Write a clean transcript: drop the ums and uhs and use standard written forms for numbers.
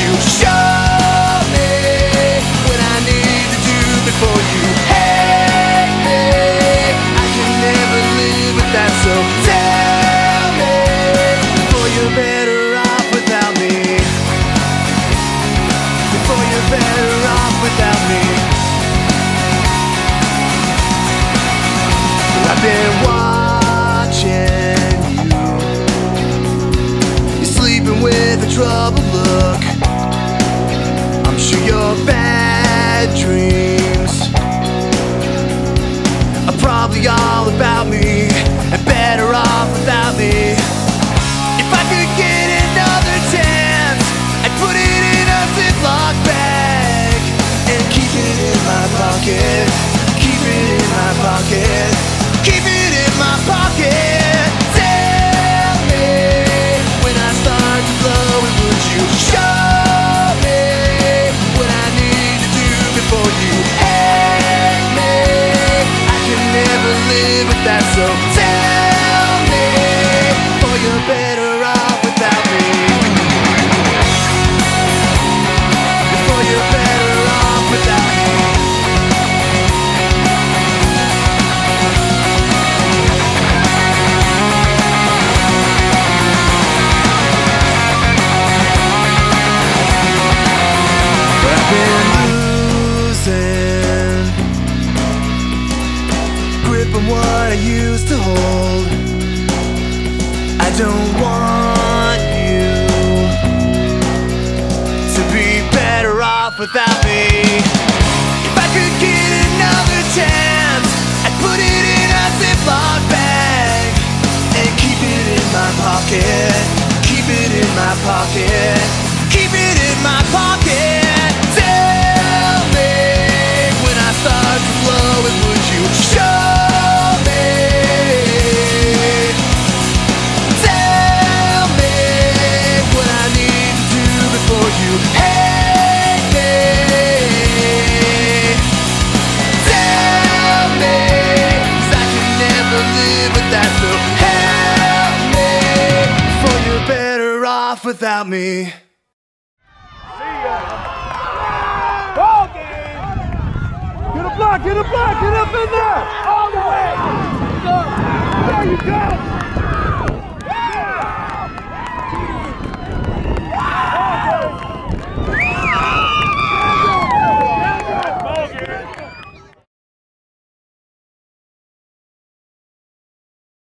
you show me what I need to do before you hate me? I can never live with that, so tell me before you're better off without me. Before you're better off without me. I've been watching you. You're sleeping with a troubled look. I'm sure your bad dreams are probably all about me, and better off without me. If I could get another chance, I'd put it in a Ziploc bag and keep it in my pocket. Keep it in my pocket. Keep it in my pocket. Tell me when I start to blow it, would you show me what I need to do before you hate me? I can never live with that, so tell me before you're better off without me. Before you're better off without me. From what I used to hold, I don't want you to be better off without me. If I could get another chance, I'd put it in a Ziploc bag and keep it in my pocket. Keep it in my pocket. Keep it in my pocket. Tell me when I start to blow it, would you show? You hate me. Tell me, 'cause I can never live with that, so help me before you're better off without me. See ya. Ball game. Get a block, get a block, get up in there. All the way. There you go.